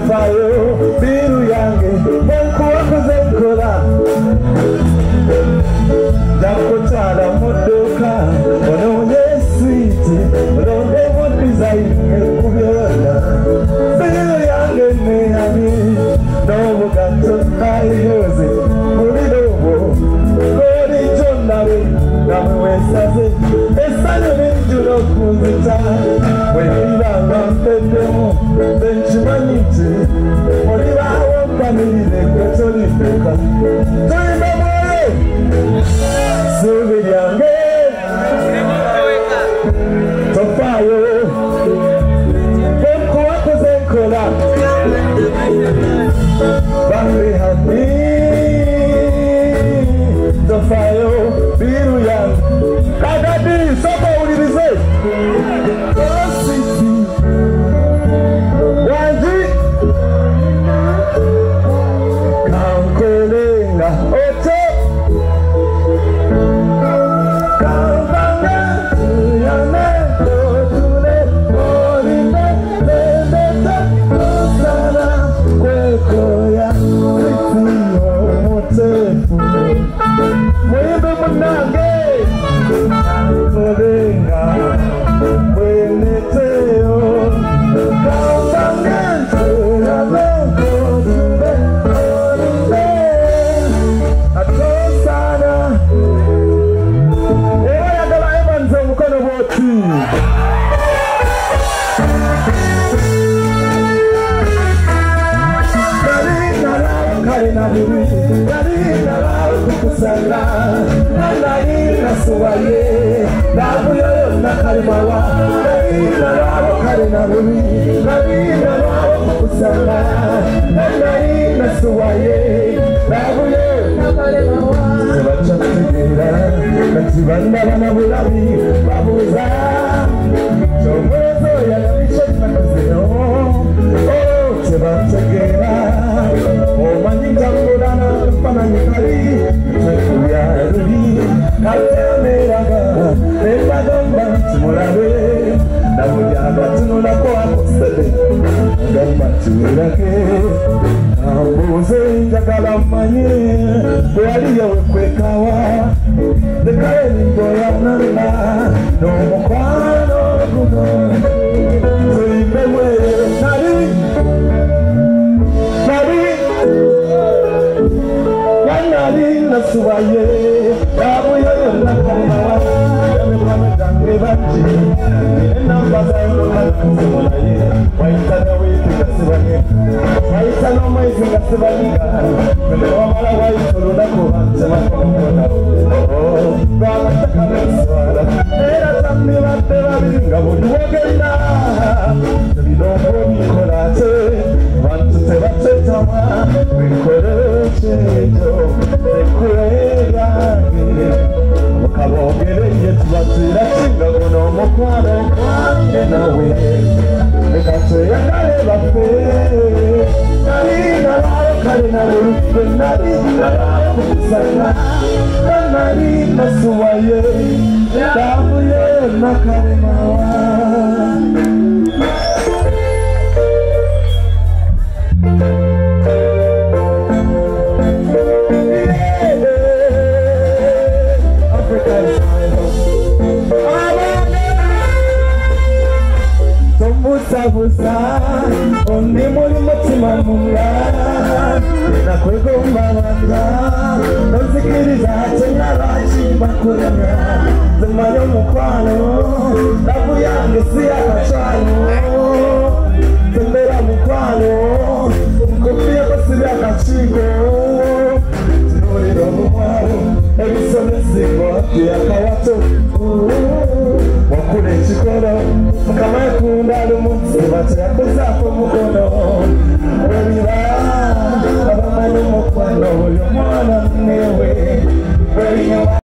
tofayo biru yange mwenkuwa kuzenkora Dakotara mudoka ononye switi ononye modizaine kubyona biru yange neyami nobu gato kayoze muri robo kori jonawe namwe wesaze esano n'injuro kunzita wenibanga mpedemo benchimanite muri bawo mpanirire kwetolifeka toimemoye subiri yange tofayo benkuwa kuzenkola bambi happy tofayo biru yange Kagadi, sopa ulirize Ositi Wanji Kankolenga Oto Kampanga Tuyane Totule Orime Lendeta Osana Kwekoya Kriti Omotefu Mwebe munange Kolenga Weneteo Kampangento Yaleko Tube Orime Atosana Ewa yagala ebanze mukono boti Karina lao karina buri Karina lao kukusala Nanaina suwaye Nabuyo na karimawa Karina lao karina buri Karina lao kukusala Nanaina suwaye Nabuyo na karimawa Sebacha kugira Katibanda wana bulabi Babuza Chomwezo ya nabishe nakazino Oh Sebacha kugira Omanyika murana Pananyikari Tukuya ruri Katemeraga Nebadomba Tumurabe Namuyaga tunula kwa postele Gamba tumirake Ambuze njagala manye Bwali yawe kwekawa Dekaye nimboya nanda Nomukwano kuno Tuimewe Nari Wanari nasuwaye Nabuyo nakamawa Yamekwane dange bachi Nambaza nakazimolaye Waitana wiki kasibanye Waitana mwezi kasibanyika Kwende wamala waitulu nakuwa Sema kumukona Oh, Bama takame swara Era tamni wate wabinga Budi wogenda Bidombo nikolate Wantu tebate tama Winkore chejo Zekureyage Mukabogereye tubatira Chinga guno mukwano kwange nawe Ekatwe yakale bafe Nari narayo kare narufe Nari narayo kukusana Nari nasuwaye Dabuye nakaremawa Busa Ondi muri mutima munga Nakwego mbabanga Nozikiriza Chenarachi bakuranga Zimayo mukwano Dabu yange siya kachano Zembera mukwano Mkufia basiria kachigo Tinuriro mumwaro Ebisone singo Kia kawato Wakule chikoro Mkama kunda lumunsi Bacha ya kuzapo mukono Wewiwa Abamani mukwano Uyo mwana mnewe